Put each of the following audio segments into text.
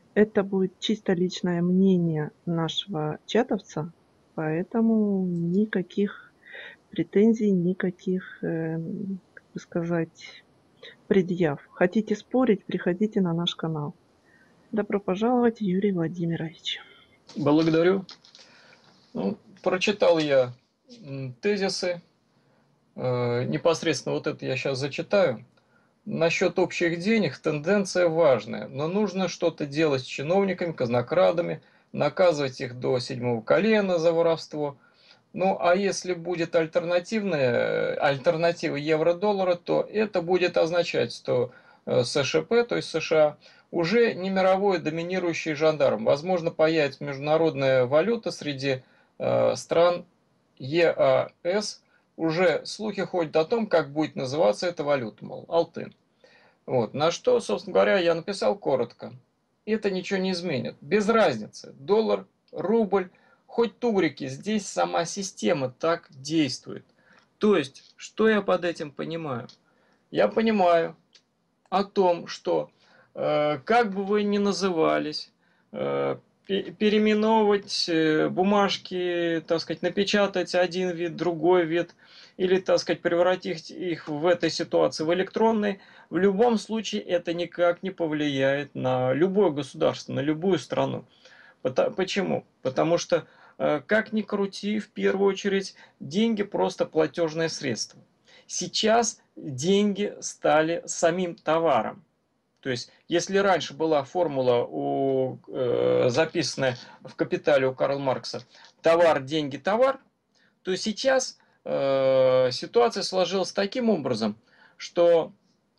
Это будет чисто личное мнение нашего чатовца, поэтому никаких претензий, никаких, как бы сказать, предъяв. Хотите спорить, приходите на наш канал. Добро пожаловать, Юрий Владимирович. Благодарю. Ну, прочитал я тезисы. Непосредственно вот это я сейчас зачитаю. Насчет общих денег тенденция важная, но нужно что-то делать с чиновниками, казнокрадами, наказывать их до седьмого колена за воровство. Ну, а если будет альтернатива евро-доллара, то это будет означать, что СШП, то есть США, уже не мировой доминирующий жандарм. Возможно, появится международная валюта среди стран ЕАС. Уже слухи ходят о том, как будет называться эта валюта, мол, алтын. Вот. На что, собственно говоря, я написал коротко. Это ничего не изменит. Без разницы. Доллар, рубль, хоть тугрики. Здесь сама система так действует. То есть, что я под этим понимаю? Я понимаю о том, что как бы вы ни назывались, э, переименовывать бумажки, так сказать, напечатать один вид, другой вид, или, так сказать, превратить их в этой ситуации в электронные, в любом случае это никак не повлияет на любое государство, на любую страну. Почему? Потому что, как ни крути, в первую очередь, деньги просто платежное средство. Сейчас деньги стали самим товаром. То есть, если раньше была формула, записанная в «Капитале» у Карла Маркса «товар, деньги, товар», то сейчас ситуация сложилась таким образом, что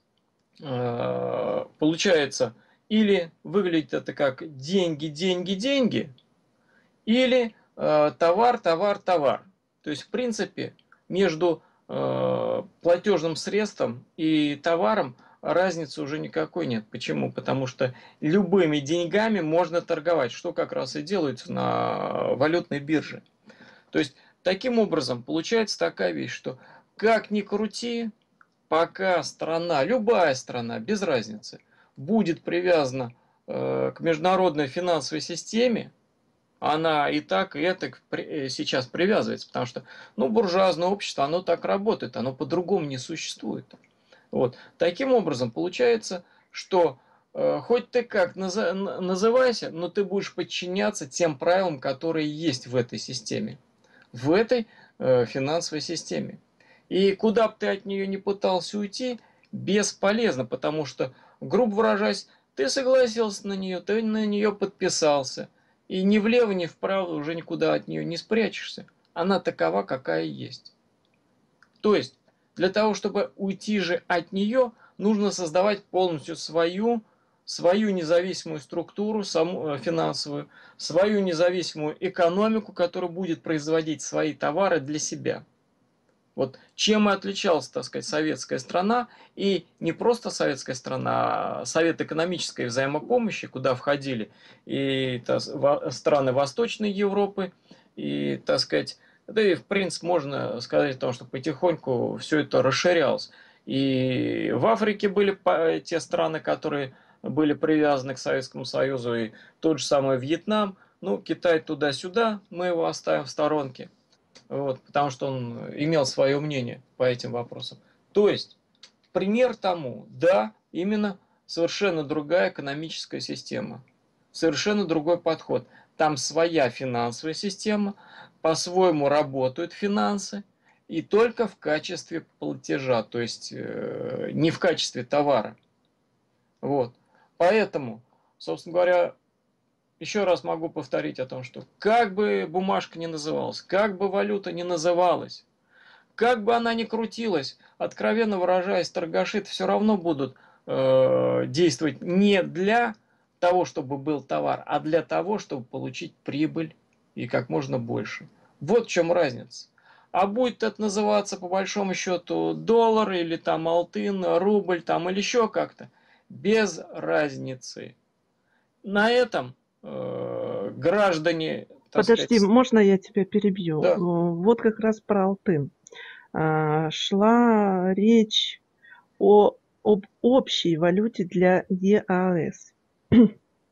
получается, или выглядит это как деньги, деньги, деньги, или товар, товар, товар. То есть, в принципе, между платежным средством и товаром разницы уже никакой нет. Почему? Потому что любыми деньгами можно торговать, что как раз и делается на валютной бирже. То есть, таким образом, получается такая вещь, что как ни крути, пока страна, любая страна, без разницы, будет привязана к международной финансовой системе, она и так, и это сейчас привязывается, потому что, ну, буржуазное общество, оно так работает, оно по-другому не существует. Вот. Таким образом, получается, что хоть ты как называйся, но ты будешь подчиняться тем правилам, которые есть в этой системе, в этой финансовой системе. И куда бы ты от нее не пытался уйти, бесполезно, потому что, грубо выражаясь, ты согласился на нее, ты на нее подписался, и ни влево, ни вправо уже никуда от нее не спрячешься. Она такова, какая есть. То есть, для того, чтобы уйти же от нее, нужно создавать полностью свою независимую структуру саму, финансовую, свою независимую экономику, которая будет производить свои товары для себя. Вот чем и отличалась, так сказать, советская страна, и не просто советская страна, а Совет экономической взаимопомощи, куда входили и страны Восточной Европы, и, так сказать, да и в принципе можно сказать о том, что потихоньку все это расширялось. И в Африке были те страны, которые были привязаны к Советскому Союзу, и тот же самый Вьетнам, ну, Китай туда-сюда, мы его оставим в сторонке. Вот, потому что он имел свое мнение по этим вопросам. То есть, пример тому, да, именно совершенно другая экономическая система, совершенно другой подход. Там своя финансовая система, по-своему работают финансы, и только в качестве платежа, то есть не в качестве товара. Вот. Поэтому, собственно говоря, еще раз могу повторить о том, что как бы бумажка ни называлась, как бы валюта ни называлась, как бы она ни крутилась, откровенно выражаясь, торгаши все равно будут действовать не для того, чтобы был товар, а для того, чтобы получить прибыль и как можно больше. Вот в чем разница. А будет это называться по большому счету доллар или там алтын, рубль там или еще как-то, без разницы. На этом граждане, так Подожди, сказать, можно я тебя перебью? да, Вот как раз про алтын. Шла речь об общей валюте для ЕАЭС.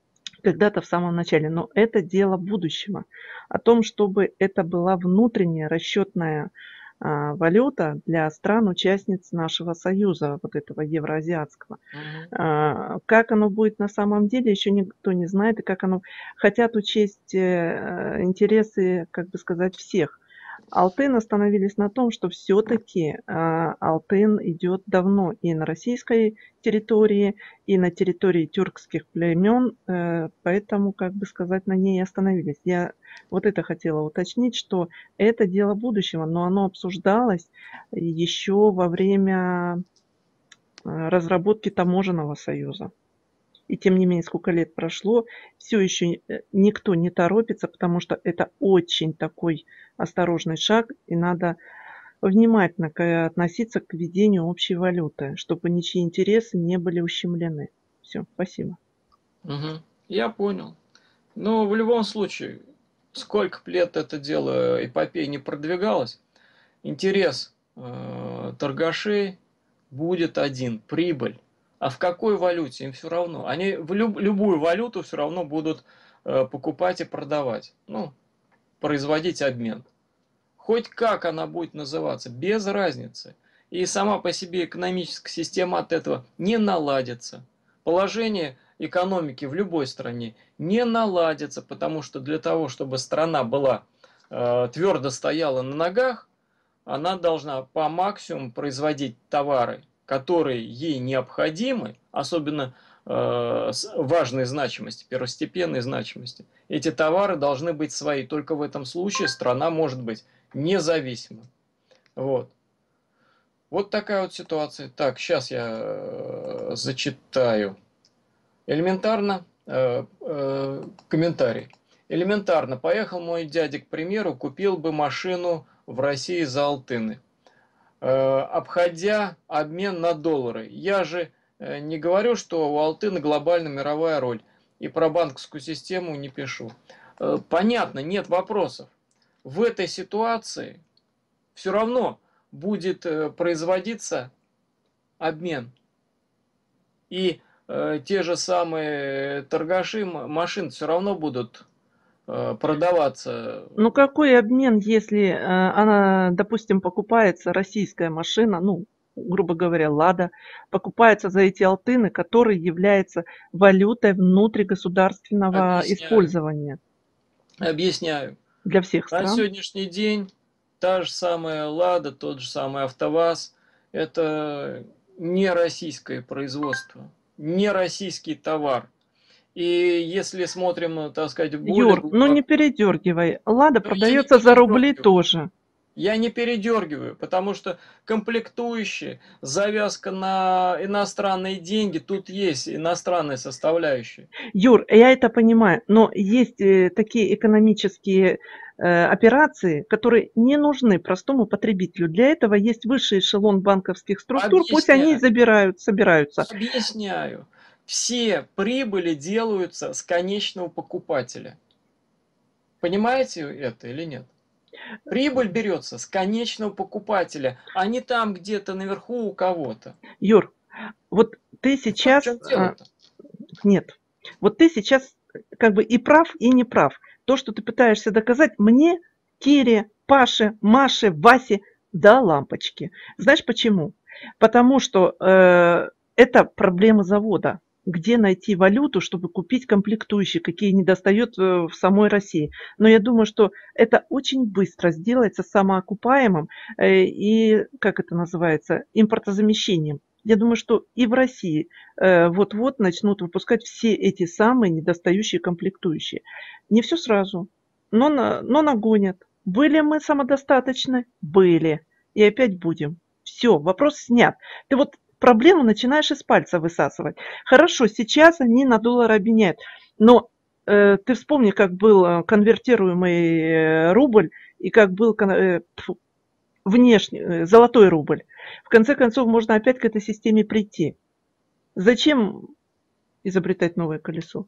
когда-то в самом начале, но это дело будущего. О том, чтобы это была внутренняя расчетная валюта для стран-участниц нашего союза, вот этого евроазиатского. Мгм. Как оно будет на самом деле, еще никто не знает, и как оно хотят учесть интересы, как бы сказать, всех. Алтын остановились на том, что все-таки Алтын идет давно и на российской территории, и на территории тюркских племен, поэтому, как бы сказать, на ней и остановились. Я вот это хотела уточнить, что это дело будущего, но оно обсуждалось еще во время разработки таможенного союза. И тем не менее, сколько лет прошло, все еще никто не торопится, потому что это очень такой осторожный шаг, и надо внимательно относиться к введению общей валюты, чтобы ничьи интересы не были ущемлены. Все, спасибо. Мгм. Я понял. Но в любом случае, сколько б лет это дело эпопеи не продвигалось, интерес торгашей будет один – прибыль. А в какой валюте им все равно. Они в любую валюту все равно будут покупать и продавать. Ну, производить обмен. Хоть как она будет называться, без разницы. И сама по себе экономическая система от этого не наладится. Положение экономики в любой стране не наладится, потому что для того, чтобы страна была твердо стояла на ногах, она должна по максимуму производить товары, которые ей необходимы, особенно с важной значимости, первостепенной значимости. Эти товары должны быть свои. Только в этом случае страна может быть независима. Вот. Вот такая вот ситуация. Так, сейчас я зачитаю. Элементарно, комментарий. Элементарно, поехал мой дядя, к примеру, купил бы машину в России за алтыны, обходя обмен на доллары. Я же не говорю, что у алтына глобальная мировая роль, и про банковскую систему не пишу. Понятно, нет вопросов. В этой ситуации все равно будет производиться обмен. И те же самые торгаши машин все равно будут продаваться. Ну какой обмен, если она, допустим, покупается российская машина, ну, грубо говоря, Лада, покупается за эти алтыны, которые являются валютой внутригосударственного Объясняю. использования Объясняю. для всех На стран? сегодняшний день та же самая Лада, тот же самый АвтоВАЗ – это не российское производство, не российский товар. И если смотрим, так сказать, более Юр, ну не глубоко, передергивай. Лада то я не продается за рубли передергиваю. тоже. Я не передергиваю, потому что комплектующие, завязка на иностранные деньги, тут есть иностранная составляющая. Юр, я это понимаю, но есть такие экономические операции, которые не нужны простому потребителю. Для этого есть высший эшелон банковских структур, пусть они и Объясняю. собираются. Объясняю. Все прибыли делаются с конечного покупателя. Понимаете это или нет? Прибыль берется с конечного покупателя, а не там где-то наверху у кого-то. Юр, вот ты В сейчас... чем дело-то? Нет. Вот ты сейчас как бы и прав, и не прав. То, что ты пытаешься доказать мне, Кире, Паше, Маше, Васе, да лампочки. Знаешь почему? Потому что это проблема завода. Где найти валюту, чтобы купить комплектующие, какие недостает в самой России. Но я думаю, что это очень быстро сделается самоокупаемым и, как это называется, импортозамещением. Я думаю, что и в России вот-вот начнут выпускать все эти самые недостающие комплектующие. Не все сразу, но нагонят. Были мы самодостаточны? Были. И опять будем. Все, вопрос снят. Ты вот проблему начинаешь из пальца высасывать. Хорошо, сейчас они на доллар обменяют. Но ты вспомни, как был конвертируемый рубль и как был внешний золотой рубль. В конце концов, можно опять к этой системе прийти. Зачем изобретать новое колесо?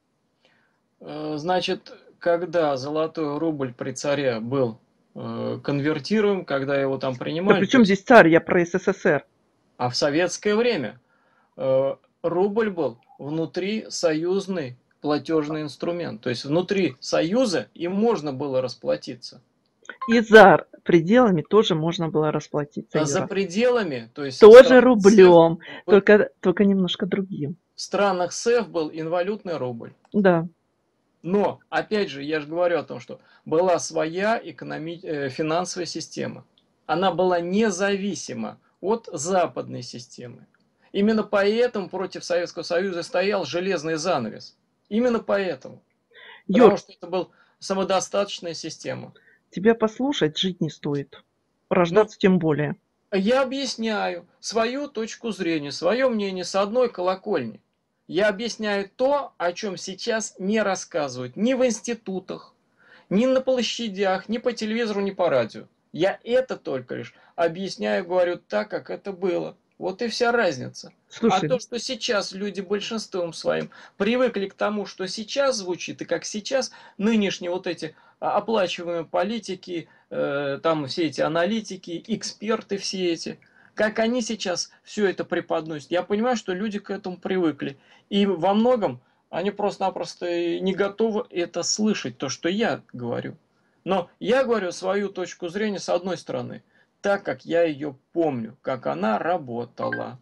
Значит, когда золотой рубль при царе был конвертируем, когда его там Да принимали, при то чем есть, здесь царь? Я про СССР. а в советское время рубль был внутри союзной платежный инструмент. То есть внутри Союза им можно было расплатиться. И за пределами тоже можно было расплатиться, А за Юра. пределами, то есть в Тоже странах СЭФ, рублем, только немножко другим. в странах СЭФ был инвалютный рубль. Да. Но, опять же, я же говорю о том, что была своя финансовая система. Она была независима от западной системы. Именно поэтому против Советского Союза стоял железный занавес. Именно поэтому. Юр, Потому что это была самодостаточная система. тебя послушать жить не стоит. Ну, Рождаться тем более. я объясняю свою точку зрения, свое мнение с одной колокольни. Я объясняю то, о чем сейчас не рассказывают ни в институтах, ни на площадях, ни по телевизору, ни по радио. Я это только лишь объясняю, говорю так, как это было. Вот и вся разница. А то, Слушай, что сейчас люди большинством своим привыкли к тому, что сейчас звучит, и как сейчас нынешние вот эти оплачиваемые политики, там все эти аналитики, эксперты все эти, как они сейчас все это преподносят. Я понимаю, что люди к этому привыкли. И во многом они просто-напросто не готовы это слышать, то, что я говорю. Но я говорю свою точку зрения с одной стороны, так как я ее помню, как она работала.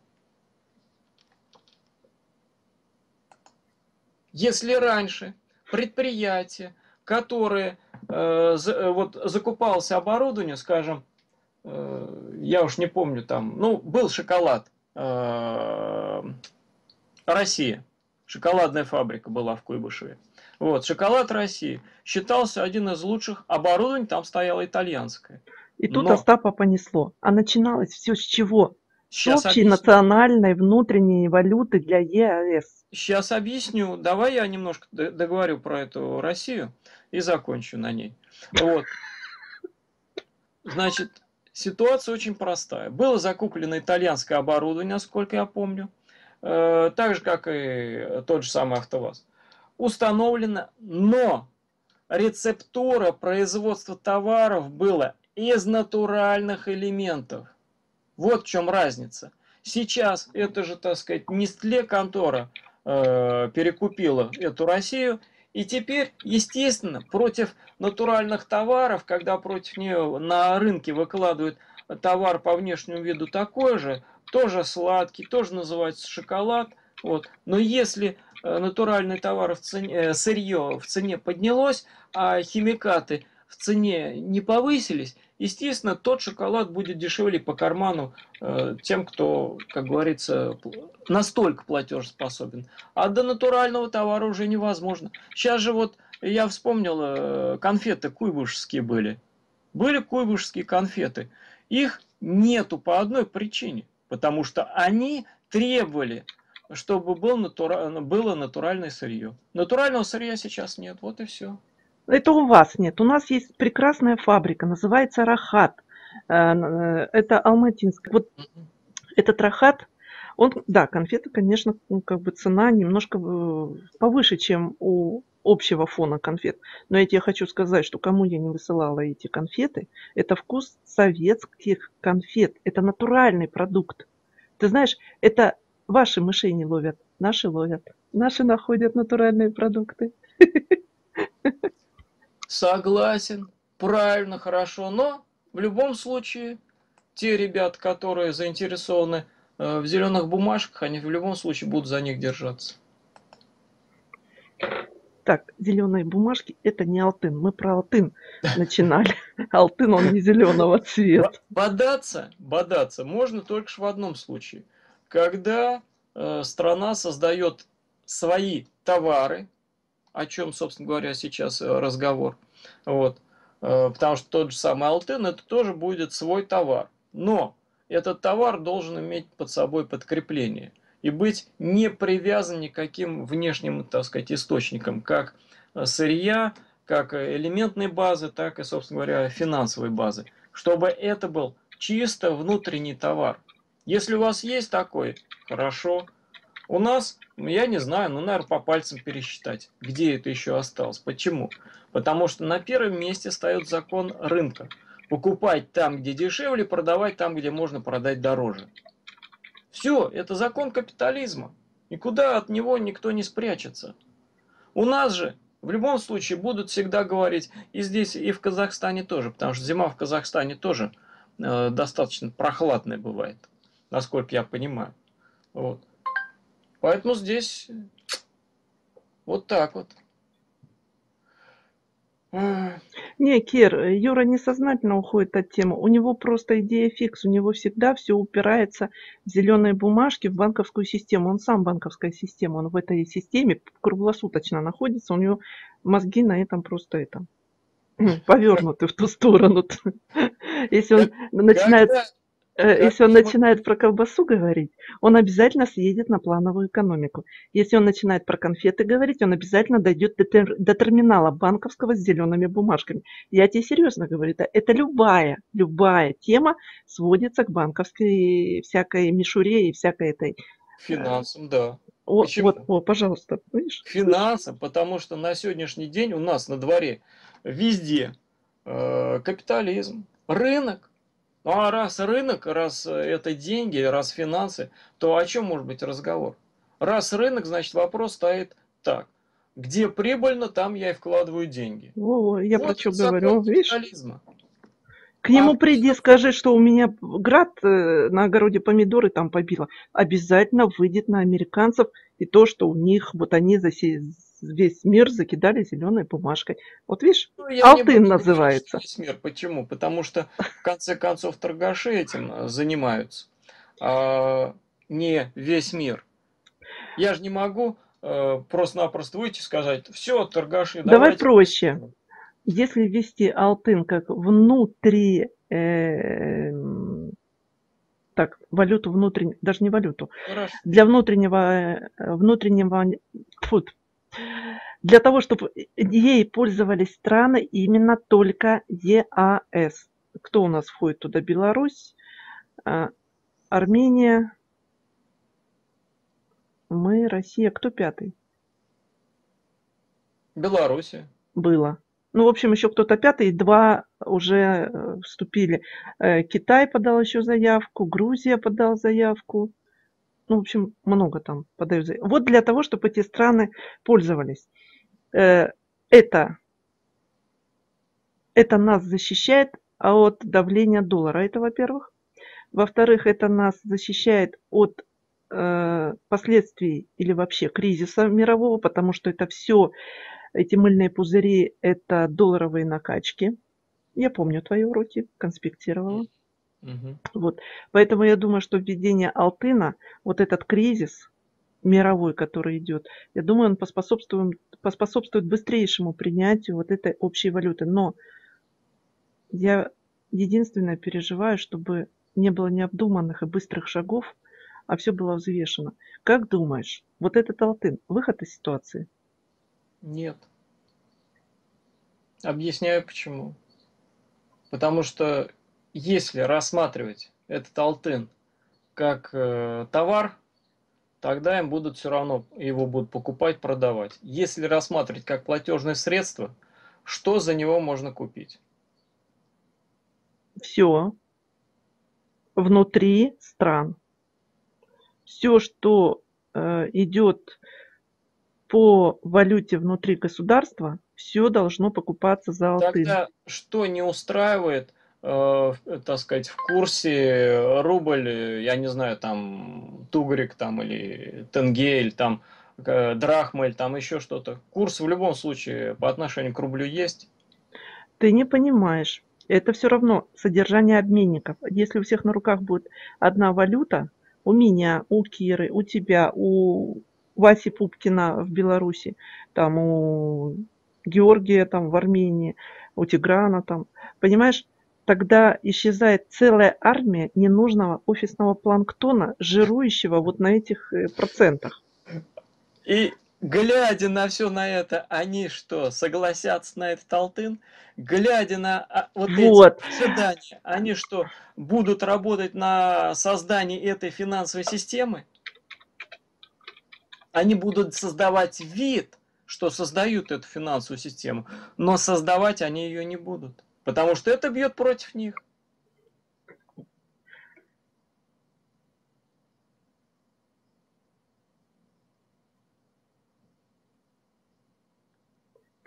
Если раньше предприятия, которые вот закупалось оборудование, скажем, я уж не помню там, ну, был шоколад Россия, шоколадная фабрика была в Куйбышеве. Вот, шоколад России считался один из лучших, оборудований там стояло итальянское. и тут Но Остапа понесло. А начиналось все с чего? С сейчас общей объясню. национальной внутренней валюты для ЕАЭС. Сейчас объясню. Давай я немножко договорю про эту Россию и закончу на ней. Вот. Значит, ситуация очень простая. Было закуплено итальянское оборудование, насколько я помню. Так же, как и тот же самый АвтоВАЗ. Установлено, но рецептура производства товаров была из натуральных элементов. Вот в чем разница. Сейчас это же, так сказать, Nestlé контора перекупила эту Россию. И теперь, естественно, против натуральных товаров, когда против нее на рынке выкладывают товар по внешнему виду такой же, тоже сладкий, тоже называется шоколад. Вот. Но если натуральный товар в цене, сырье в цене поднялось, а химикаты в цене не повысились, естественно, тот шоколад будет дешевле по карману тем, кто, как говорится, настолько платежеспособен. А до натурального товара уже невозможно. Сейчас же вот я вспомнил, конфеты куйбышевские были. Были куйбышевские конфеты. Их нету по одной причине. Потому что они требовали, чтобы было натуральное сырье. Натурального сырья сейчас нет. Вот и все. Это у вас нет. У нас есть прекрасная фабрика, называется Рахат. Это алматинская. Вот этот Рахат, он, да, конфеты, конечно, ну, как бы цена немножко повыше, чем у общего фона конфет. Но я тебе хочу сказать, что кому я не высылала эти конфеты, это вкус советских конфет. Это натуральный продукт. Ты знаешь, это ваши мышей не ловят, наши ловят. Наши находят натуральные продукты. Согласен, правильно, хорошо, но в любом случае те ребята, которые заинтересованы в зеленых бумажках, они в любом случае будут за них держаться. Так, зеленые бумажки – это не Алтын. Мы про Алтын начинали. Алтын, он не зеленого цвета. Бодаться можно только в одном случае. Когда страна создает свои товары, о чем, собственно говоря, сейчас разговор. Вот. Потому что тот же самый Алтын, это тоже будет свой товар. Но этот товар должен иметь под собой подкрепление и быть не привязан никаким внешним, так сказать, источникам, как сырья, как элементной базы, так и, собственно говоря, финансовой базы. Чтобы это был чисто внутренний товар. Если у вас есть такой, хорошо. У нас, я не знаю, ну, наверное, по пальцам пересчитать, где это еще осталось. Почему? Потому что на первом месте стоит закон рынка. Покупать там, где дешевле, продавать там, где можно продать дороже. Все, это закон капитализма. Никуда от него никто не спрячется. У нас же в любом случае будут всегда говорить, и здесь, и в Казахстане тоже, потому что зима в Казахстане тоже достаточно прохладная бывает, насколько я понимаю. Вот. Поэтому здесь вот так вот. Не, Кир, Юра несознательно уходит от темы. У него просто идея фикс. У него всегда все упирается в зеленые бумажки, в банковскую систему. Он сам банковская система. Он в этой системе круглосуточно находится. У него мозги на этом просто это повернуты в ту сторону. Если он начинает Когда, если он когда мы... начинает про колбасу говорить, он обязательно съедет на плановую экономику. Если он начинает про конфеты говорить, он обязательно дойдет до терминала банковского с зелеными бумажками. Я тебе серьезно говорю, это любая тема сводится к банковской всякой мишуре и всякой этой. Финансам, да. Почему? Вот, пожалуйста, видишь, слышишь? Финансам, потому что на сегодняшний день у нас на дворе везде капитализм, рынок. Ну а раз рынок, раз это деньги, раз финансы, то о чем может быть разговор? Раз рынок, значит вопрос стоит так. Где прибыльно, там я и вкладываю деньги. Во, я про Вот что он закон говорю, видишь? капитализма. К А нему приди, скажи, что у меня град на огороде помидоры там побило. Обязательно выйдет на американцев и то, что у них, вот они весь мир закидали зеленой бумажкой. Вот видишь, ну, я не Алтын буду говорить, что называется. весь мир. Почему? Потому что в конце концов торгаши этим занимаются, а не весь мир. Я же не могу просто-напросто выйти и сказать, все, торгаши, Давай давайте. проще. Если ввести Алтын как внутри, так, валюту внутреннюю, даже не валюту, Хорошо. для тьфу, для того, чтобы ей пользовались страны именно только ЕАС. Кто у нас входит туда? Беларусь, Армения, мы, Россия. Кто пятый? Белоруссия. Было. Ну, в общем, еще кто-то пятый, два уже вступили. Китай подал еще заявку, Грузия подала заявку. Ну, в общем, много там подают заявку. Вот для того, чтобы эти страны пользовались. Это нас защищает от давления доллара. Это, во-первых. Во-вторых, это нас защищает от последствий или вообще кризиса мирового, потому что это все, эти мыльные пузыри, это долларовые накачки. Я помню твои уроки, конспектировала. Угу. Вот. Поэтому я думаю, что введение Алтына, вот этот кризис мировой, который идет, я думаю, он поспособствует быстрейшему принятию вот этой общей валюты. Но я единственное переживаю, чтобы не было необдуманных и быстрых шагов, а все было взвешено. Как думаешь, вот этот Алтын, выход из ситуации? Нет. Объясняю почему. Потому что если рассматривать этот алтын как товар, тогда им будут все равно его будут покупать, продавать. Если рассматривать как платежное средство, что за него можно купить? Все внутри стран. Все, что идет по валюте внутри государства, все должно покупаться за Алтын. Тогда что не устраивает, так сказать, в курсе рубль, я не знаю, там тугрик там или тенге, или там драхма, или там еще что-то. Курс в любом случае по отношению к рублю есть. Ты не понимаешь. Это все равно содержание обменников. Если у всех на руках будет одна валюта, у меня, у Киры, у тебя, у Васи Пупкина в Беларуси, там у Георгия там в Армении, у Тиграна там, понимаешь, тогда исчезает целая армия ненужного офисного планктона, жирующего вот на этих процентах. И глядя на все на это, они что, согласятся на этот алтын? Глядя на вот эти Вот. ожидания, они что, будут работать на создании этой финансовой системы? Они будут создавать вид, что создают эту финансовую систему, но создавать они ее не будут, потому что это бьет против них.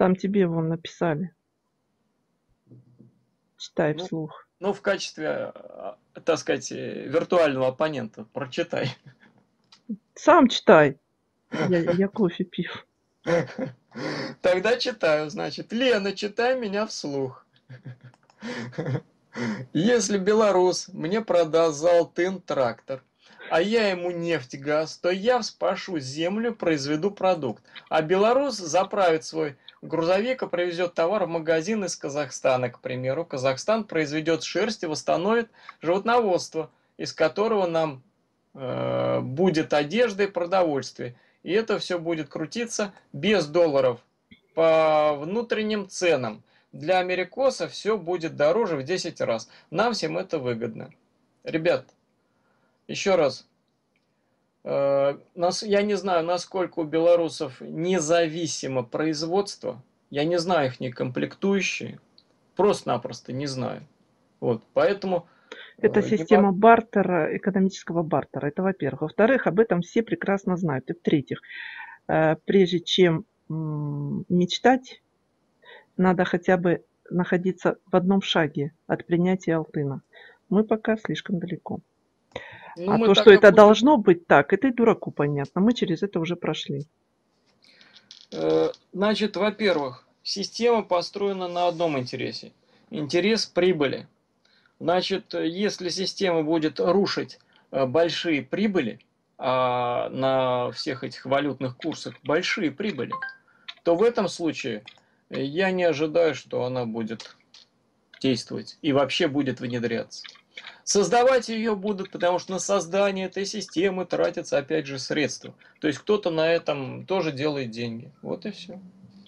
Там тебе вон написали. Читай Ну, вслух. ну в качестве, так сказать, виртуального оппонента прочитай. Сам читай. Я кофе пью. Тогда читаю, значит. Лена, читай меня вслух. Если белорус мне продаст за алтын трактор, а я ему нефть, газ, то я вспашу землю, произведу продукт. А белорус заправит свой грузовик и привезет товар в магазин из Казахстана, к примеру. Казахстан произведет шерсть и восстановит животноводство, из которого нам будет одежда и продовольствие. И это все будет крутиться без долларов по внутренним ценам. Для америкоса все будет дороже в 10 раз. Нам всем это выгодно. Ребят, еще раз, я не знаю, насколько у белорусов независимо производство. Я не знаю их не комплектующие. Просто-напросто не знаю. Вот, поэтому... Это система бартера, экономического бартера. Это во-первых. Во-вторых, об этом все прекрасно знают. И в-третьих, прежде чем мечтать, надо хотя бы находиться в одном шаге от принятия Алтына. Мы пока слишком далеко. А то, что это должно быть так, это и дураку понятно. Мы через это уже прошли. Значит, во-первых, система построена на одном интересе. Интерес прибыли. Значит, если система будет рушить большие прибыли, а на всех этих валютных курсах большие прибыли, то в этом случае я не ожидаю, что она будет действовать и вообще будет внедряться. Создавать ее будут, потому что на создание этой системы тратятся, опять же, средства. То есть кто-то на этом тоже делает деньги. Вот и все.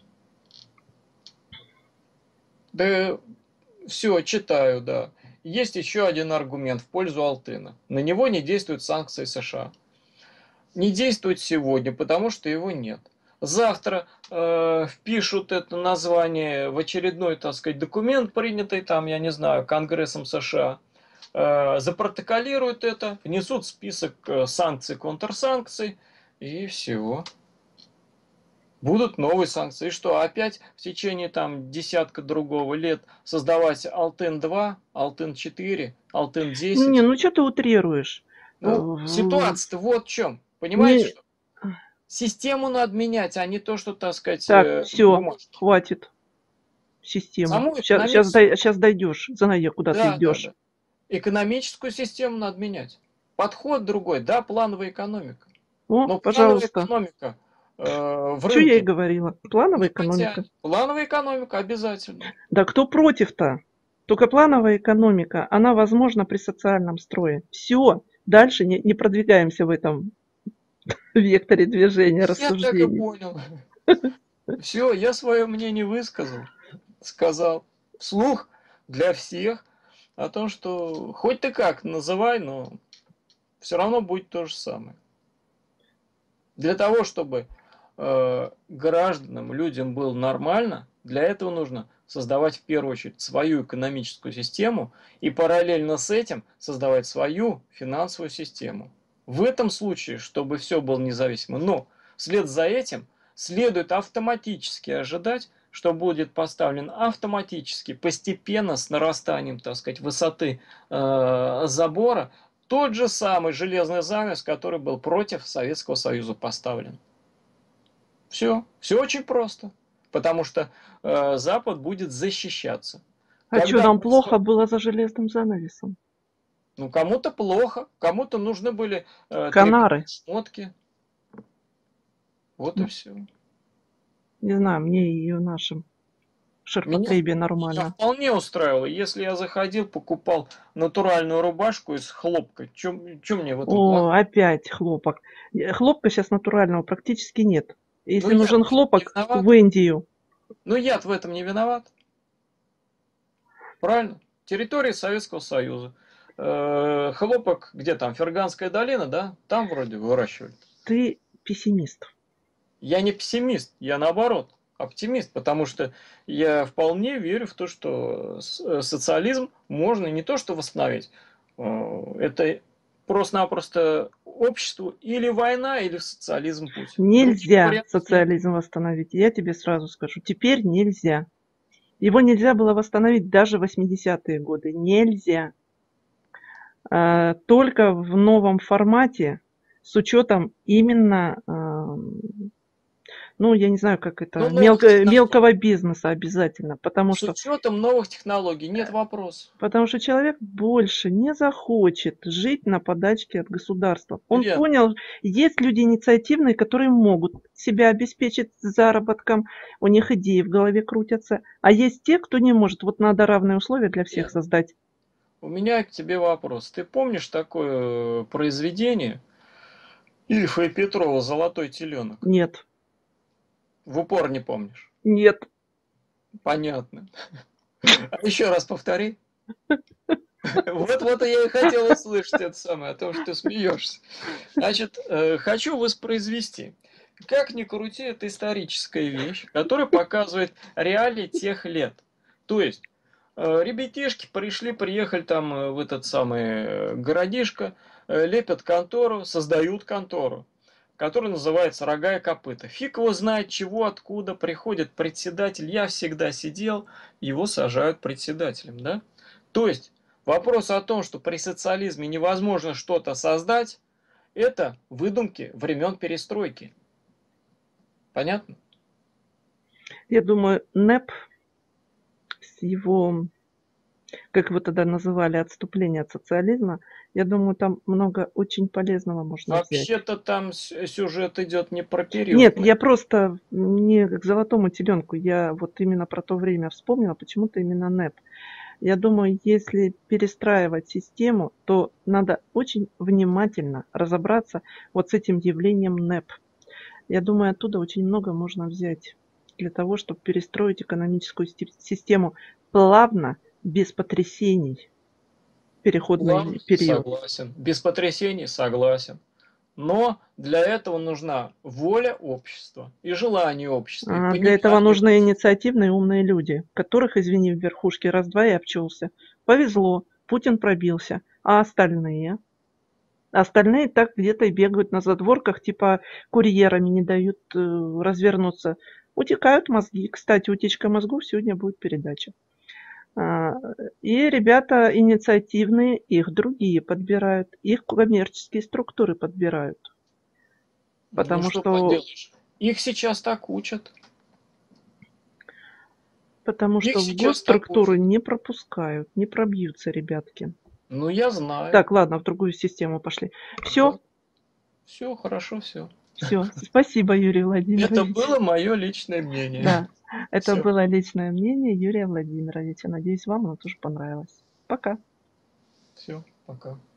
Да, все, читаю, да. Есть еще один аргумент в пользу Алтына. На него не действуют санкции США. Не действует сегодня, потому что его нет. Завтра впишут это название в очередной, так сказать, документ, принятый там, я не знаю, Конгрессом США. Запротоколируют это, внесут список санкций, контрсанкций, и все. Будут новые санкции. И что, опять в течение там десятка другого лет создавать Алтын-2, Алтын-4, Алтын-10? Не, ну что ты утрируешь? Ну, ситуация-то вот в чем. Понимаете, что систему надо менять, а не то, что, так сказать, так, все, бумажки. хватит систему. Саму Сейчас дойдешь, Заная, куда ты идешь. Да. Экономическую систему надо менять. Подход другой, да, плановая экономика. Но пожалуйста. Плановая экономика в рынке. Что я и говорила. Плановая экономика. Плановая экономика обязательно. Да кто против-то? Только плановая экономика, она возможна при социальном строе. Все, дальше не продвигаемся в этом векторе движения, рассуждений. Я так и понял. Все, я свое мнение высказал, сказал вслух для всех о том, что хоть ты как называй, но все равно будет то же самое. Для того, чтобы гражданам, людям было нормально, для этого нужно создавать в первую очередь свою экономическую систему и параллельно с этим создавать свою финансовую систему. В этом случае, чтобы все было независимо, но вслед за этим следует автоматически ожидать, что будет поставлен автоматически, постепенно, с нарастанием, так сказать, высоты забора, тот же самый железный занавес, который был против Советского Союза поставлен. Все очень просто, потому что Запад будет защищаться. А что, нам плохо было за железным занавесом? Ну, кому-то плохо, кому-то нужны были канары, шмотки. Вот и все. Не знаю, мне и в нашем ширпотребе нормально. Меня вполне устраивало. Если я заходил, покупал натуральную рубашку из хлопка, что мне в этом плохо? Опять хлопок. Хлопка сейчас натурального практически нет. Если нужен хлопок, в Индию. Ну, я-то в этом не виноват. Правильно? Территория Советского Союза. Хлопок, где там, Ферганская долина, да? Там вроде выращивали. Ты пессимист. Я не пессимист, я наоборот оптимист, потому что я вполне верю в то, что социализм можно не то что восстановить, это просто-напросто обществу или война, или в социализм путь. Других Нельзя вариантов нет. социализм восстановить. Я тебе сразу скажу. Теперь нельзя. Его нельзя было восстановить даже в 80-е годы. Нельзя. Только в новом формате, с учетом именно, ну, я не знаю, как Но это, новых технологий. мелкого бизнеса обязательно, С учетом новых технологий нет вопросов. потому что человек больше не захочет жить на подачке от государства. Он Лен, понял, есть люди инициативные, которые могут себя обеспечить заработком, у них идеи в голове крутятся, а есть те, кто не может. Вот надо равные условия для всех Лен, создать. у меня к тебе вопрос. Ты помнишь такое произведение Ильфа и Петрова «Золотой теленок»? Нет, В упор не помнишь? нет. Понятно. А еще раз повтори. Вот я и хотел услышать это самое, о том, что ты смеешься. Значит, хочу воспроизвести. Как ни крути, это историческая вещь, которая показывает реалии тех лет. То есть, ребятишки приехали там в этот самый городишко, лепят контору, создают контору, которая называется «Рога и копыта». Фиг его знает чего, откуда, приходит председатель, я всегда сидел, его сажают председателем, да? То есть, вопрос о том, что при социализме невозможно что-то создать, это выдумки времен перестройки. Понятно? Я думаю, НЭП с его, как его тогда называли, отступление от социализма, я думаю, там много очень полезного можно взять. Вообще-то там сюжет идет не про период. Нет, я просто не к золотому теленку, я вот именно про то время вспомнила, почему-то именно НЭП. Я думаю, если перестраивать систему, то надо очень внимательно разобраться вот с этим явлением НЭП. Я думаю, оттуда очень много можно взять для того, чтобы перестроить экономическую систему плавно, без потрясений, переходный План период. согласен. Без потрясений согласен. Но для этого нужна воля общества и желание общества, и Для этого понимание нужны общества. инициативные умные люди, которых, извини, в верхушке раз-два и обчелся. Повезло, Путин пробился. А остальные? Остальные так где-то и бегают на задворках, типа курьерами не дают развернуться. Утекают мозги. Кстати, утечка мозгов сегодня будет передача. А, И ребята инициативные, их другие подбирают, их коммерческие структуры подбирают. Ну Потому что что, поделаешь? Их сейчас так учат. потому Их что в сейчас так госструктуры учат. не пропускают, не пробьются ребятки. Ну я знаю. Так, ладно, в другую систему пошли. Все, Да. Все, хорошо, все. все. Спасибо, Юрий Это Владимирович. было мое личное мнение. Да, это Все, было личное мнение Юрия Владимировича. Надеюсь, вам оно тоже понравилось. Пока. все, пока.